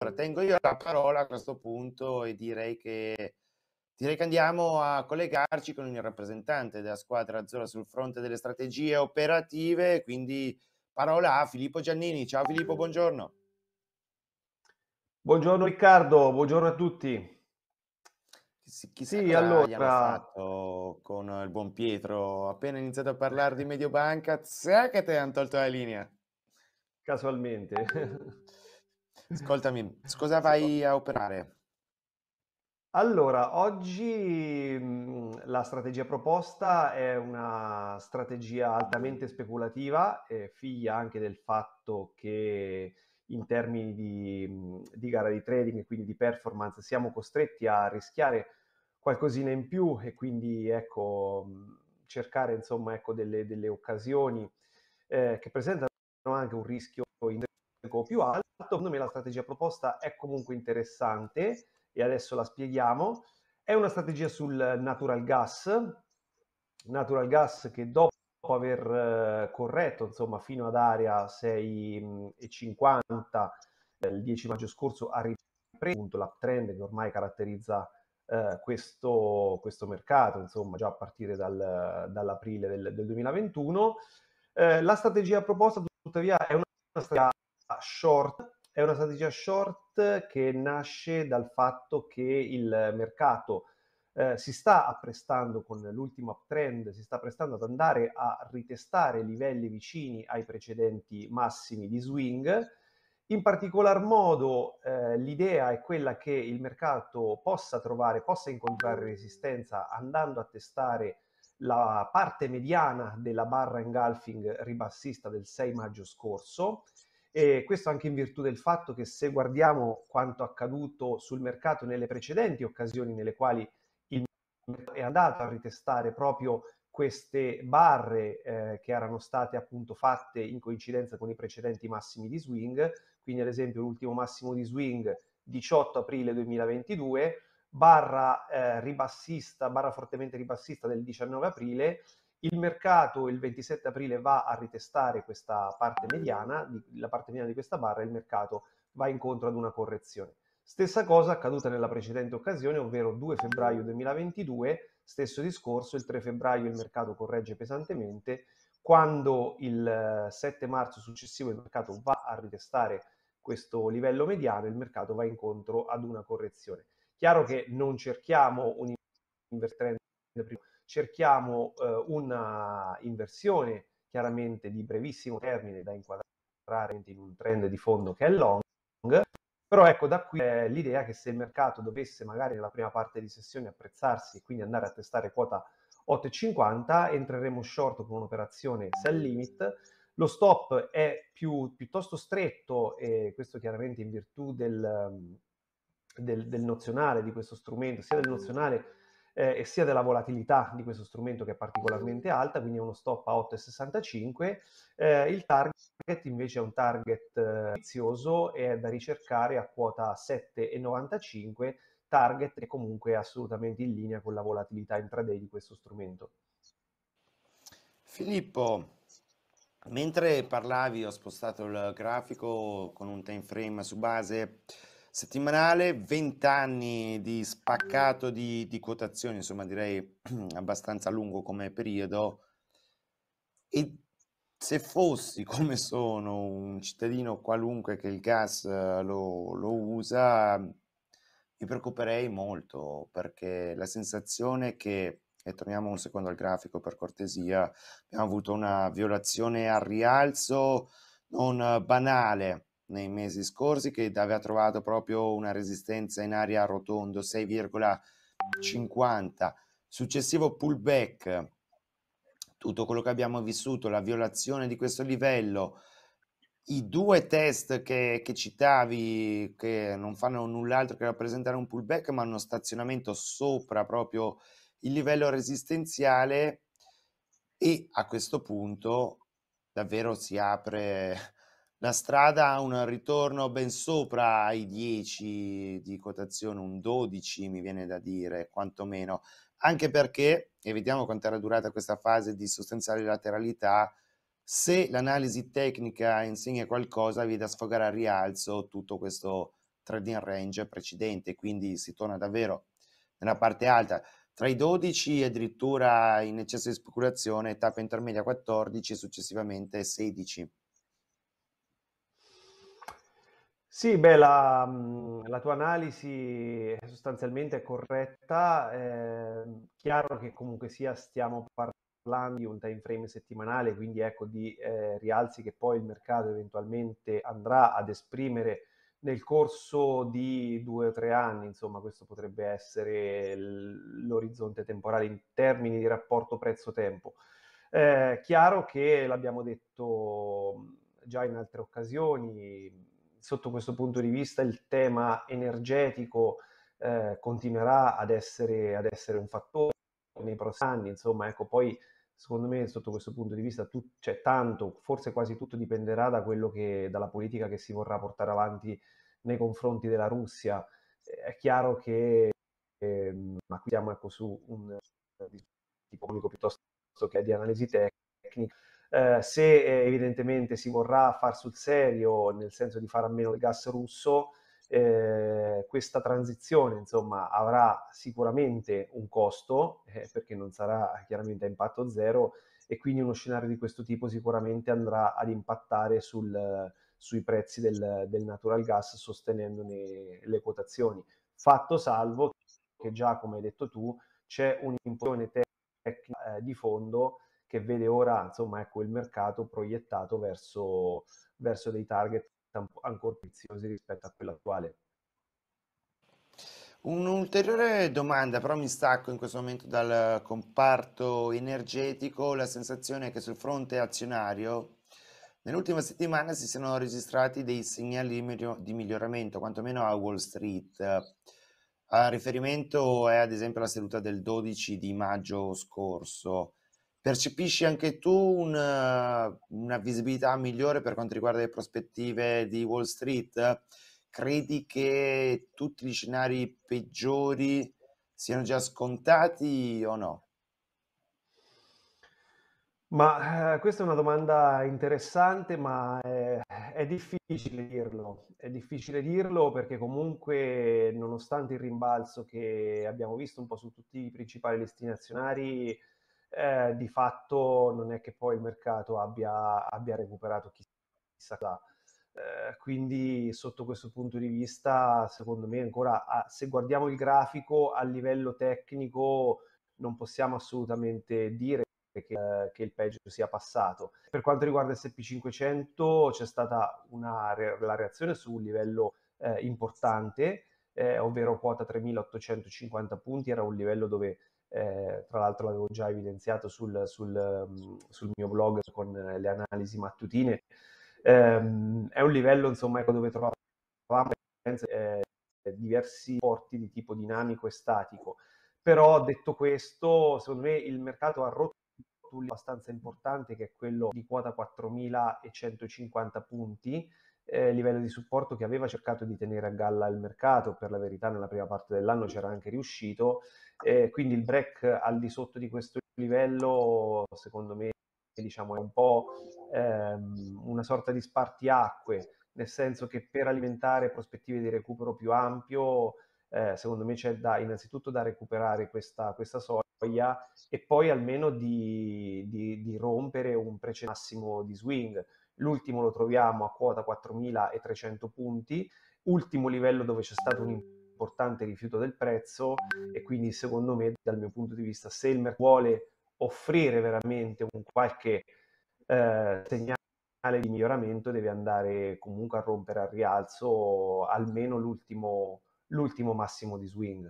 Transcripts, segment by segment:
tengo io la parola a questo punto e direi che andiamo a collegarci con il rappresentante della squadra azzurra sul fronte delle strategie operative, quindi parola a Filippo Giannini. Ciao Filippo, buongiorno. Buongiorno Riccardo, buongiorno a tutti. Chissà Sì, cosa gli hanno allora, fatto con il buon Pietro. Appena iniziato a parlare di Mediobanca, sai che te hanno tolto la linea. casualmente. Ascoltami, cosa Sì, vai a operare? allora, oggi la strategia proposta è una strategia altamente speculativa, figlia anche del fatto che in termini di gara di trading e quindi di performance siamo costretti a rischiare qualcosina in più e quindi ecco, cercare insomma ecco, delle occasioni che presentano anche un rischio intrinseco più alto. Secondo me la strategia proposta è comunque interessante e adesso la spieghiamo. È una strategia sul natural gas che dopo aver corretto insomma, fino ad area 6,50 il 10 maggio scorso ha ripreso l'uptrend che ormai caratterizza questo mercato, insomma già a partire dall'aprile del 2021. La strategia proposta tuttavia è una strategia short, è una strategia short che nasce dal fatto che il mercato si sta apprestando con l'ultimo uptrend, si sta apprestando ad andare a ritestare livelli vicini ai precedenti massimi di swing. In particolar modo l'idea è quella che il mercato possa incontrare resistenza andando a testare la parte mediana della barra engulfing ribassista del 6 maggio scorso, e questo anche in virtù del fatto che se guardiamo quanto accaduto sul mercato nelle precedenti occasioni nelle quali il mercato è andato a ritestare proprio queste barre che erano state appunto fatte in coincidenza con i precedenti massimi di swing, quindi ad esempio l'ultimo massimo di swing 18 aprile 2022, barra fortemente ribassista del 19 aprile. Il mercato il 27 aprile va a ritestare questa parte mediana, la parte mediana di questa barra, e il mercato va incontro ad una correzione. Stessa cosa accaduta nella precedente occasione, ovvero 2 febbraio 2022, stesso discorso, il 3 febbraio il mercato corregge pesantemente, quando il 7 marzo successivo il mercato va a ritestare questo livello mediano, il mercato va incontro ad una correzione. Chiaro che non cerchiamo un invertente, cerchiamo una inversione chiaramente di brevissimo termine da inquadrare in un trend di fondo che è long, però ecco da qui l'idea che se il mercato dovesse magari nella prima parte di sessione apprezzarsi e quindi andare a testare quota 8,50, entreremo short con un'operazione sell limit. Lo stop è piuttosto stretto, e questo chiaramente in virtù del nozionale di questo strumento, sia del nozionale e sia della volatilità di questo strumento che è particolarmente alta, quindi è uno stop a 8,65. Il target invece è un target vizioso e è da ricercare a quota 7,95, target che comunque è assolutamente in linea con la volatilità intraday di questo strumento. Filippo, mentre parlavi ho spostato il grafico con un time frame su base settimanale, 20 anni di spaccato di quotazioni, insomma direi abbastanza lungo come periodo. E se fossi come sono un cittadino qualunque che il gas lo usa, mi preoccuperei molto perché la sensazione è che, e torniamo un secondo al grafico per cortesia, abbiamo avuto una violazione al rialzo non banale nei mesi scorsi che aveva trovato proprio una resistenza in area rotondo 6,50, successivo pullback, tutto quello che abbiamo vissuto, la violazione di questo livello, i due test che citavi, che non fanno null'altro che rappresentare un pullback, ma uno stazionamento sopra proprio il livello resistenziale, e a questo punto davvero si apre la strada a un ritorno ben sopra i 10 di quotazione, un 12 mi viene da dire, quantomeno, anche perché, e vediamo quanto era durata questa fase di sostanziale lateralità, se l'analisi tecnica insegna qualcosa, vi da sfogare al rialzo tutto questo trading range precedente, quindi si torna davvero nella parte alta. Tra i 12 addirittura in eccesso di speculazione, tappa intermedia 14 e successivamente 16. Sì, beh, la tua analisi sostanzialmente è corretta. Chiaro che comunque sia stiamo parlando di un time frame settimanale, quindi ecco di rialzi che poi il mercato eventualmente andrà ad esprimere nel corso di 2 o 3 anni. Insomma, questo potrebbe essere l'orizzonte temporale in termini di rapporto prezzo-tempo. Chiaro che l'abbiamo detto già in altre occasioni, sotto questo punto di vista il tema energetico continuerà ad essere un fattore nei prossimi anni. Insomma, ecco, poi secondo me sotto questo punto di vista cioè, tanto, forse quasi tutto dipenderà da dalla politica che si vorrà portare avanti nei confronti della Russia. È chiaro che ma qui siamo, ecco, su un tipo economico piuttosto che di analisi tecnica. Se evidentemente si vorrà far sul serio, nel senso di fare a meno del gas russo, questa transizione insomma avrà sicuramente un costo, perché non sarà chiaramente a impatto zero, e quindi uno scenario di questo tipo sicuramente andrà ad impattare sui prezzi del natural gas, sostenendone le quotazioni. Fatto salvo che già, come hai detto tu, c'è un'imposizione tecnica di fondo che vede ora, insomma, ecco, il mercato proiettato verso dei target ancora più preziosi rispetto a quello attuale. Un'ulteriore domanda, però mi stacco in questo momento dal comparto energetico. La sensazione è che sul fronte azionario nell'ultima settimana si siano registrati dei segnali di miglioramento, quantomeno a Wall Street. A riferimento è ad esempio la seduta del 12 di maggio scorso. Percepisci anche tu una visibilità migliore per quanto riguarda le prospettive di Wall Street? Credi che tutti gli scenari peggiori siano già scontati o no? Ma questa è una domanda interessante, ma è difficile dirlo. È difficile dirlo perché comunque, nonostante il rimbalzo che abbiamo visto un po' su tutti i principali listini azionari, di fatto non è che poi il mercato abbia recuperato chissà cosa. Quindi sotto questo punto di vista, secondo me ancora, se guardiamo il grafico a livello tecnico, non possiamo assolutamente dire che il peggio sia passato. Per quanto riguarda SP500 c'è stata la reazione su un livello importante, ovvero quota 3.850 punti, era un livello dove tra l'altro l'avevo già evidenziato sul mio blog con le analisi mattutine. È un livello, insomma, ecco, dove trovavamo diversi porti di tipo dinamico e statico. Però detto questo, secondo me il mercato ha rotto un livello abbastanza importante, che è quello di quota 4.150 punti, livello di supporto che aveva cercato di tenere a galla il mercato. Per la verità nella prima parte dell'anno c'era anche riuscito, quindi il break al di sotto di questo livello secondo me, diciamo, è un po' una sorta di spartiacque, nel senso che per alimentare prospettive di recupero più ampio, secondo me c'è innanzitutto da recuperare questa soglia, e poi almeno di rompere un precedente massimo di swing. L'ultimo lo troviamo a quota 4.300 punti, ultimo livello dove c'è stato un importante rifiuto del prezzo, e quindi secondo me, dal mio punto di vista, se il mercato vuole offrire veramente un qualche segnale di miglioramento, deve andare comunque a rompere al rialzo almeno l'ultimo massimo di swing.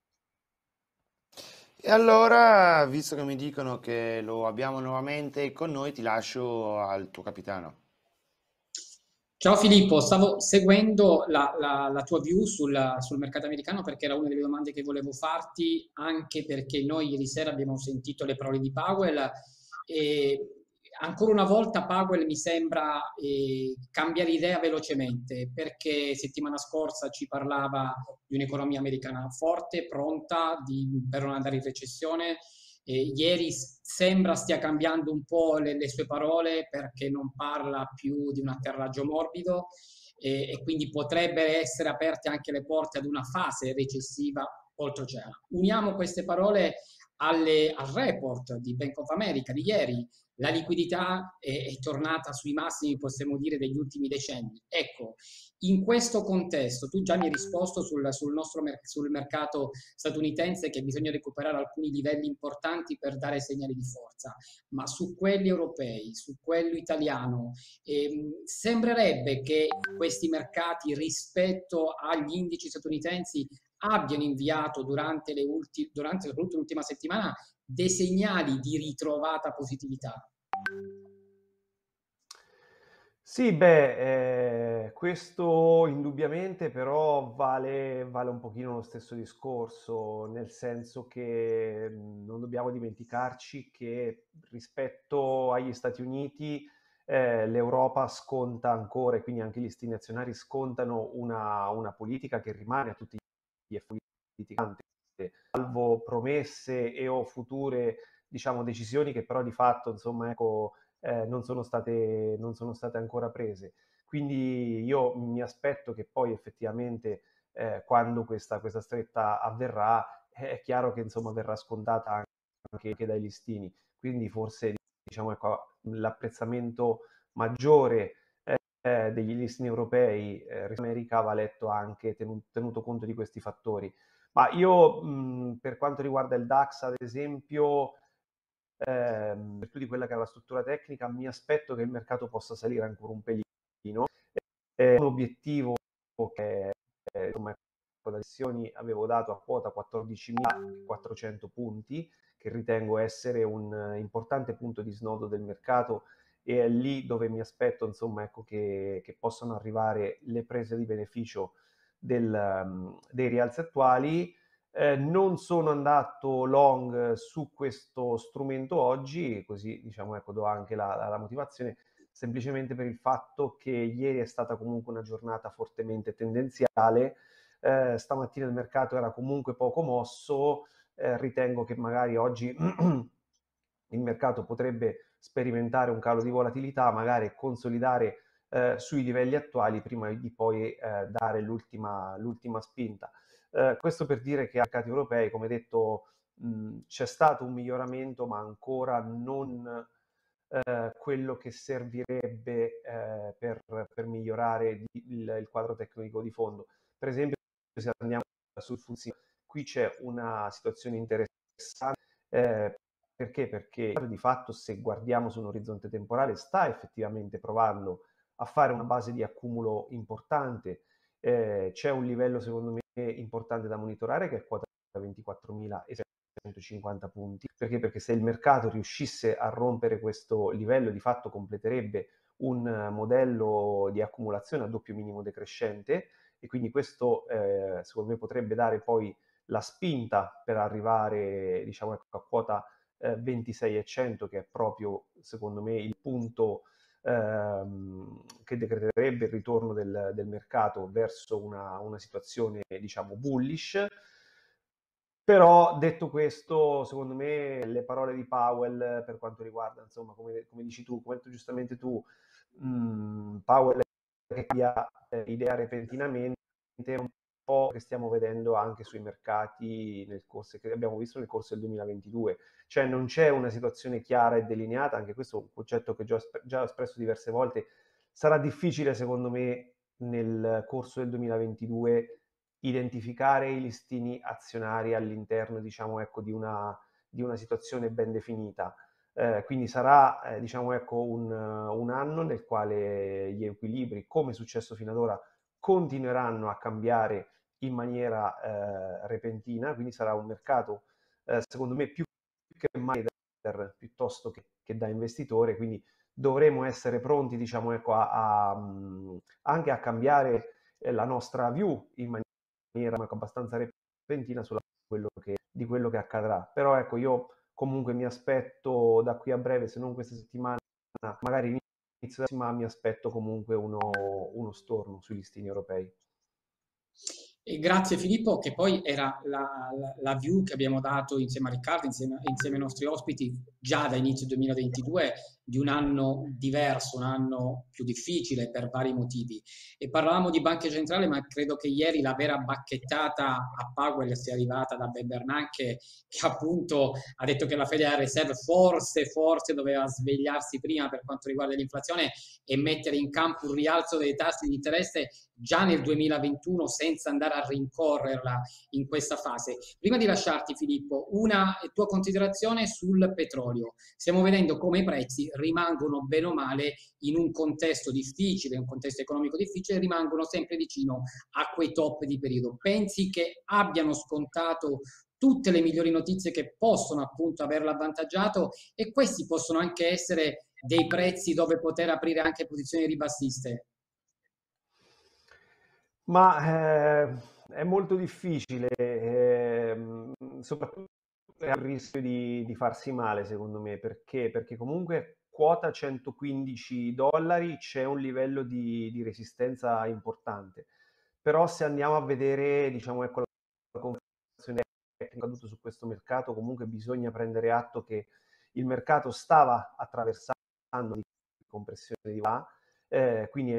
E allora, visto che mi dicono che lo abbiamo nuovamente con noi, ti lascio al tuo capitano. Ciao Filippo, stavo seguendo la tua view sul mercato americano perché era una delle domande che volevo farti, anche perché noi ieri sera abbiamo sentito le parole di Powell e ancora una volta Powell mi sembra cambiare idea velocemente, perché settimana scorsa ci parlava di un'economia americana forte, pronta per non andare in recessione. Ieri sembra stia cambiando un po' le sue parole, perché non parla più di un atterraggio morbido. e quindi potrebbero essere aperte anche le porte ad una fase recessiva oltreoceana. Uniamo queste parole al report di Bank of America di ieri. La liquidità è tornata sui massimi, possiamo dire, degli ultimi decenni. Ecco, in questo contesto, tu già mi hai risposto sul mercato statunitense che bisogna recuperare alcuni livelli importanti per dare segnali di forza, ma su quelli europei, su quello italiano, sembrerebbe che questi mercati rispetto agli indici statunitensi abbiano inviato durante l'ultima settimana dei segnali di ritrovata positività. Sì, beh, questo indubbiamente però vale un pochino lo stesso discorso, nel senso che non dobbiamo dimenticarci che rispetto agli Stati Uniti l'Europa sconta ancora, e quindi anche gli stati azionari scontano una politica che rimane a tutti gli effetti politicante, salvo promesse e o future, diciamo, decisioni che però di fatto, insomma, ecco, non sono state ancora prese. Quindi io mi aspetto che poi effettivamente quando questa stretta avverrà, è chiaro che insomma verrà scontata anche dai listini. Quindi forse, diciamo, ecco, l'apprezzamento maggiore degli listini europei rispetto all'America va letto anche tenuto conto di questi fattori. Ma io per quanto riguarda il DAX, ad esempio, in virtù di quella che è la struttura tecnica, mi aspetto che il mercato possa salire ancora un pelino. Un obiettivo che insomma, da sessioni avevo dato a quota 14.400 punti, che ritengo essere un importante punto di snodo del mercato, e è lì dove mi aspetto, insomma, ecco, che possano arrivare le prese di beneficio dei rialzi attuali. Non sono andato long su questo strumento oggi, così, diciamo, ecco, do anche la motivazione, semplicemente per il fatto che ieri è stata comunque una giornata fortemente tendenziale. Stamattina il mercato era comunque poco mosso, ritengo che magari oggi il mercato potrebbe sperimentare un calo di volatilità, magari consolidare sui livelli attuali prima di poi dare l'ultima spinta. Questo per dire che ai mercati europei, come detto, c'è stato un miglioramento, ma ancora non quello che servirebbe per migliorare il quadro tecnico di fondo. Per esempio, se andiamo sul FTSE, qui c'è una situazione interessante. Perché? Perché di fatto, se guardiamo su un orizzonte temporale, sta effettivamente provando a fare una base di accumulo importante. C'è un livello, secondo me, importante da monitorare, che è quota 24.650 punti. Perché? Perché se il mercato riuscisse a rompere questo livello, di fatto completerebbe un modello di accumulazione a doppio minimo decrescente, e quindi questo secondo me potrebbe dare poi la spinta per arrivare, diciamo, ecco, a quota 26.100, che è proprio, secondo me, il punto che decreterebbe il ritorno del mercato verso una situazione, diciamo, bullish. Però, detto questo, secondo me le parole di Powell, per quanto riguarda, insomma, come dici tu, come hai detto giustamente tu, Powell che cambia idea repentinamente, è un po' che stiamo vedendo anche sui mercati che abbiamo visto nel corso del 2022. Cioè non c'è una situazione chiara e delineata, anche questo è un concetto che già ho espresso diverse volte. Sarà difficile, secondo me, nel corso del 2022 identificare i listini azionari all'interno, diciamo, ecco, di una situazione ben definita. Quindi sarà, diciamo, ecco, un anno nel quale gli equilibri, come è successo fino ad ora, continueranno a cambiare in maniera repentina, quindi sarà un mercato, secondo me, più che mai piuttosto che da investitore, quindi dovremo essere pronti, diciamo, ecco, anche a cambiare la nostra view in maniera abbastanza repentina di quello che accadrà. Però ecco, io comunque mi aspetto da qui a breve, se non questa settimana, magari inizio della prossima, mi aspetto comunque uno storno sui listini europei. E grazie Filippo, che poi era la view che abbiamo dato insieme a Riccardo, insieme ai nostri ospiti, già da inizio 2022, di un anno diverso, un anno più difficile per vari motivi. E parlavamo di banche centrali, ma credo che ieri la vera bacchettata a Powell sia arrivata da Ben Bernanke, che appunto ha detto che la Federal Reserve forse doveva svegliarsi prima per quanto riguarda l'inflazione e mettere in campo un rialzo dei tassi di interesse già nel 2021 senza andare a rincorrerla in questa fase. Prima di lasciarti, Filippo, una tua considerazione sul petrolio. Stiamo vedendo come i prezzi rimangono bene o male in un contesto difficile, un contesto economico difficile, rimangono sempre vicino a quei top di periodo. Pensi che abbiano scontato tutte le migliori notizie che possono appunto averlo avvantaggiato e questi possono anche essere dei prezzi dove poter aprire anche posizioni ribassiste? Ma è molto difficile, soprattutto è il rischio di farsi male, secondo me, perché comunque quota 115 dollari c'è un livello di resistenza importante. Però se andiamo a vedere, diciamo, ecco, la confermazione tecnica caduto su questo mercato, comunque bisogna prendere atto che il mercato stava attraversando di compressione di va, quindi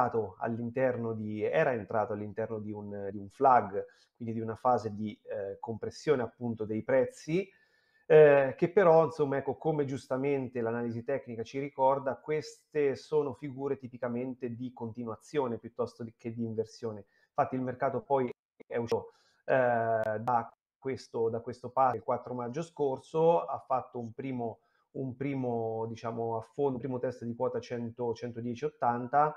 era entrato all'interno di un flag, quindi di una fase di compressione appunto dei prezzi, che però, insomma, ecco, come giustamente l'analisi tecnica ci ricorda, queste sono figure tipicamente di continuazione piuttosto che di inversione. Infatti il mercato poi è uscito da questo passo il 4 maggio scorso, ha fatto diciamo, affondo, un primo test di quota 100, 110,80,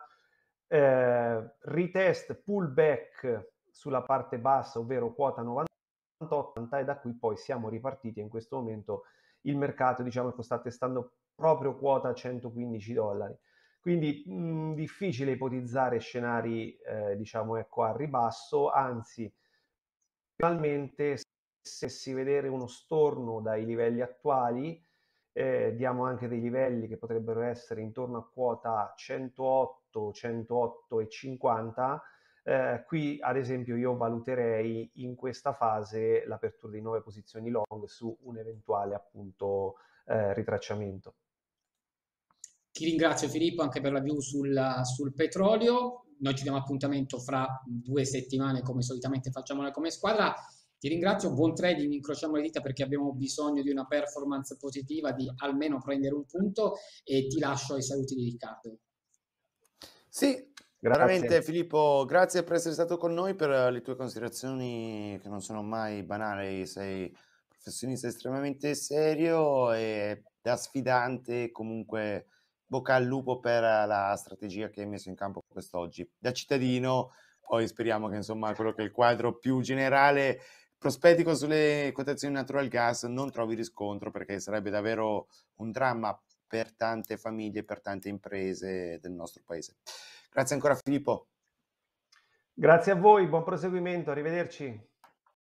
retest pullback sulla parte bassa, ovvero quota 90,80, e da qui poi siamo ripartiti. In questo momento il mercato, diciamo, sta testando proprio quota 115 dollari. Quindi difficile ipotizzare scenari, diciamo, ecco, a ribasso, anzi, finalmente, se si vedere uno storno dai livelli attuali, diamo anche dei livelli che potrebbero essere intorno a quota 108, 108,50. Qui ad esempio io valuterei in questa fase l'apertura di nuove posizioni long su un eventuale appunto ritracciamento. Ti ringrazio Filippo anche per la view sul petrolio. Noi ci diamo appuntamento fra 2 settimane, come solitamente facciamo noi come squadra. Ti ringrazio, buon trading, incrociamo le dita perché abbiamo bisogno di una performance positiva, di almeno prendere un punto e ti lascio ai saluti di Riccardo. Sì, veramente Grazie. Filippo, grazie per essere stato con noi, per le tue considerazioni che non sono mai banali, sei professionista estremamente serio e da sfidante, comunque bocca al lupo per la strategia che hai messo in campo quest'oggi. Da cittadino, poi speriamo che insomma quello che è il quadro più generale, prospettico sulle quotazioni natural gas non trovi riscontro, perché sarebbe davvero un dramma per tante famiglie, per tante imprese del nostro paese. Grazie ancora Filippo. Grazie a voi, buon proseguimento, arrivederci.